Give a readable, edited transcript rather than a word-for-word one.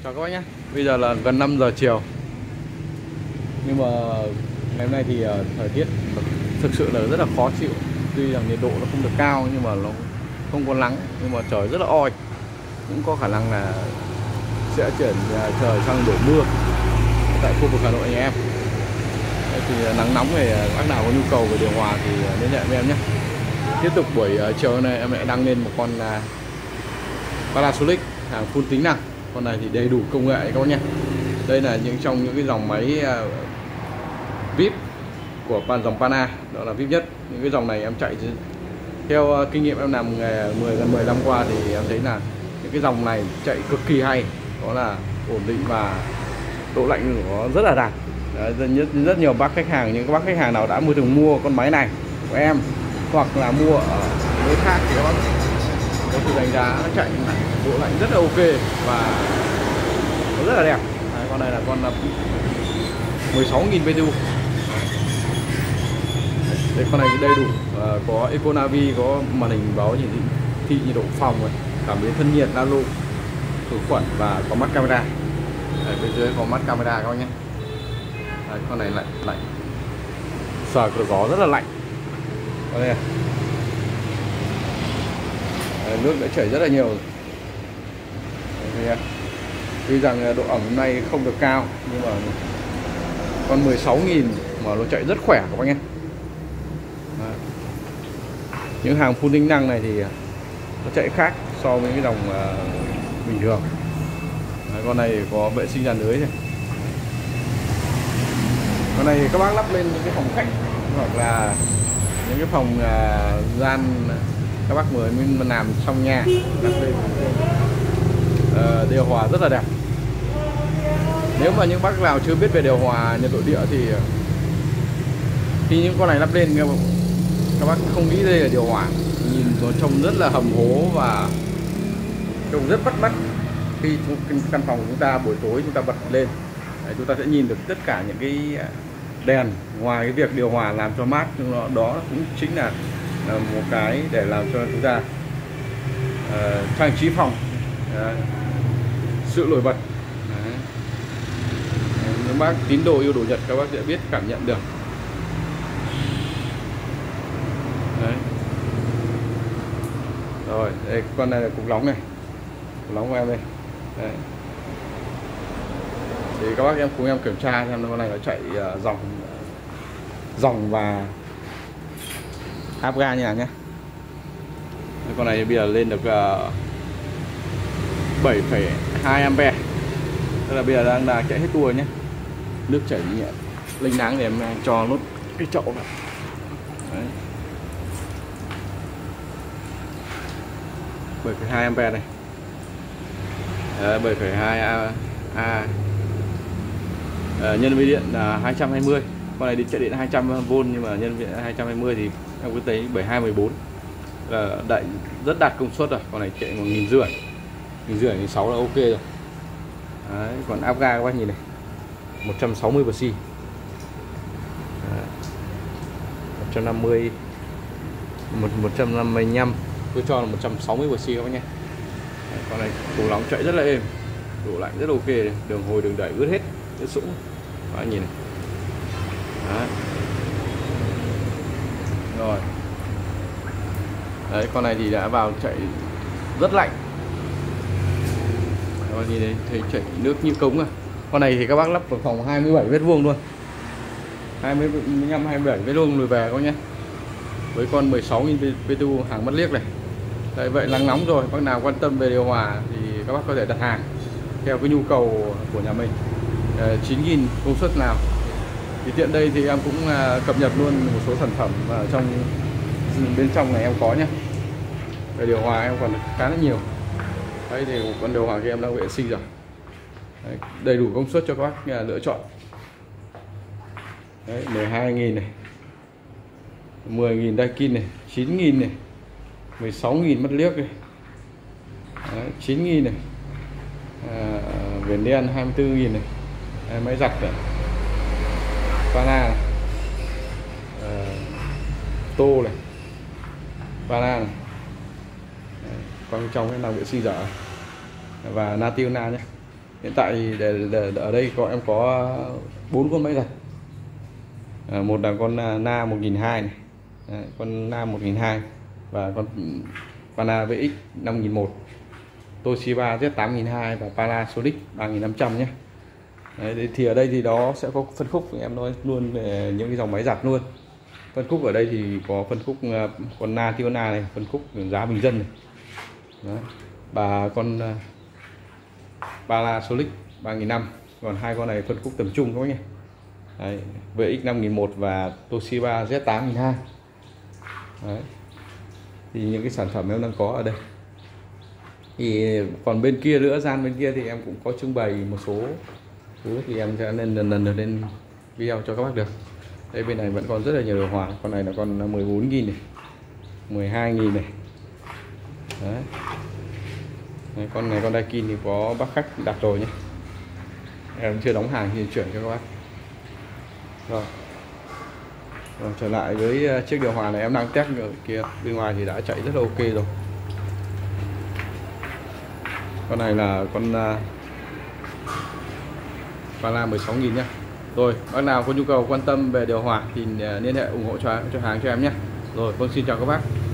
Chào các bác nhé. Bây giờ là gần 5 giờ chiều. Nhưng mà ngày hôm nay thì thời tiết thực sự là rất là khó chịu. Tuy rằng nhiệt độ nó không được cao nhưng mà nó không có nắng, nhưng mà trời rất là oi. Cũng có khả năng là sẽ chuyển trời sang đổ mưa tại khu vực Hà Nội nhà em. Thì nắng nóng thì bác nào có nhu cầu về điều hòa thì liên hệ với em nhé. Tiếp tục buổi chiều này em lại đăng lên một con Panasonic hàng full tính năng. Con này thì đầy đủ công nghệ các bác nhé. Đây là trong những cái dòng máy VIP của dòng Pana, đó là VIP nhất. Những cái dòng này em chạy theo kinh nghiệm em làm nghề gần 10 năm qua thì em thấy là những cái dòng này chạy cực kỳ hay, đó là ổn định và độ lạnh của nó rất là đạt. Rất nhiều bác khách hàng, những bác khách hàng nào đã từng mua con máy này của em hoặc là mua ở nơi khác thì các bác có thể đánh giá nó chạy độ lạnh rất là ok và nó rất là đẹp. Đấy, con này là con 16.000 BTU. Đây, con này thì đầy đủ, có Econavi, có màn hình báo hiển thị nhiệt độ phòng, cảm biến thân nhiệt, nano, khử khuẩn và có mắt camera. Đây, bên dưới có mắt camera các bác nhé. Đấy, con này lạnh, sờ cửa gió rất là lạnh. Đây này. Đấy, nước đã chảy rất là nhiều. Đây, tuy rằng độ ẩm hôm nay không được cao nhưng mà con 16.000 mà nó chạy rất khỏe các bác nhé. Đấy. Những hàng full tính năng này thì nó chạy khác so với cái dòng bình thường. Đấy, con này có vệ sinh dàn lưới này. Con này các bác lắp lên những cái phòng khách hoặc là những cái phòng gian các bác mới làm trong nhà, lắp lên điều hòa rất là đẹp. Nếu mà những bác nào chưa biết về điều hòa nhiệt độ địa thì khi những con này lắp lên các bác không nghĩ đây là điều hòa, nhìn nó trông rất là hầm hố và trông rất bắt mắt. Khi căn phòng của chúng ta buổi tối chúng ta bật lên, đấy, chúng ta sẽ nhìn được tất cả những cái đèn. Ngoài cái việc điều hòa làm cho mát, đó cũng chính là một cái để làm cho chúng ta trang trí phòng sự nổi bật. Đấy. Những bác tín đồ yêu đồ Nhật các bác sẽ biết cảm nhận được. Đấy. Rồi, đây, con này là cục nóng này, cục nóng của em đây. Đấy. Thì các bác em cùng em kiểm tra xem con này nó chạy dòng và áp ga như nào nhé. Con này bây giờ lên được 7,2 ampe, tức là bây giờ đang là chạy hết tua nhé. Nước chảy nhẹ linh láng thì em cho nốt cái chậu này. Đấy. 7,2 ampe này. 7,2 A. Nhân với điện là 220. Con này đi chạy điện 200V nhưng mà nhân với 220 thì em có thấy 7214 là rất đạt công suất rồi. Con này chạy 1.500, 1.500 là ok rồi. Đấy, còn áp ga các bác nhìn này, 160 bc. 150 155, tôi cho là 160 bc các bác nhé. Đấy, con này củ nóng chạy rất là êm, độ lạnh rất ok, đường hồi đường đẩy ướt hết, ướt sũng. Các bác nhìn này. Đấy. Rồi. Đấy, con này thì đã vào chạy rất lạnh. Các bác nhìn thấy chạy nước như cống à. Con này thì các bác lắp vào phòng 27 mét vuông luôn. 25 27 mét vuông lùi về các nhé. Với con 16.000 BTU hàng mắt liếc này. Đấy, vậy nắng nóng rồi, bác nào quan tâm về điều hòa thì các bác có thể đặt hàng theo cái nhu cầu của nhà mình. 9.000 công suất nào. Thì tiện đây thì em cũng cập nhật luôn một số sản phẩm trong bên trong này em có nhé. Về điều hòa em còn khá là nhiều. Đấy thì con điều hòa kia em đang vệ sinh rồi. Đấy, đầy đủ công suất cho các bác lựa chọn. Đấy, 12.000 này, 10.000 Daikin này, 9.000 này, 16.000 mắt liếc này. Đấy, 9.000 này, viền đen 24.000 này. Đấy, máy giặt này, Pana này, tô này, Pana này. Đấy, còn trong cái nào vệ sinh dở và Nationa nhé. Hiện tại thì ở đây em có 4 con máy giặt. Một là con Na 1002 này. Đấy, con Na 1002 và con Pana VX 5001, Toshiba Z8002 và Panasonic 3500 nhé. Đấy, thì ở đây thì đó sẽ có phân khúc, em nói luôn về những cái dòng máy giặt luôn. Phân khúc ở đây thì có phân khúc con Na Tiona này, phân khúc giá bình dân này. Đấy. Và con Panasonic 3500, còn hai con này phân khúc tầm trung các bác nhé. Đấy, VX 5001 và Toshiba Z8002. Đấy. Thì những cái sản phẩm em đang có ở đây. Thì còn bên kia nữa, gian bên kia thì em cũng có trưng bày một số thứ, thì em sẽ lên video cho các bác được. Đây bên này vẫn còn rất là nhiều điều hòa. Con này là con 14.000 này, 12.000 này. Đấy. Đấy, con này con Daikin thì có bác khách đặt rồi nhé, em chưa đóng hàng thì chuyển cho các bác. Rồi. Rồi trở lại với chiếc điều hòa này, em đang test ở kia, bên ngoài thì đã chạy rất là ok rồi. Con này là con Pala 16.000 nhé. Rồi, bác nào có nhu cầu quan tâm về điều hòa thì liên hệ ủng hộ cho hàng cho em nhé. Rồi, vâng, xin chào các bác.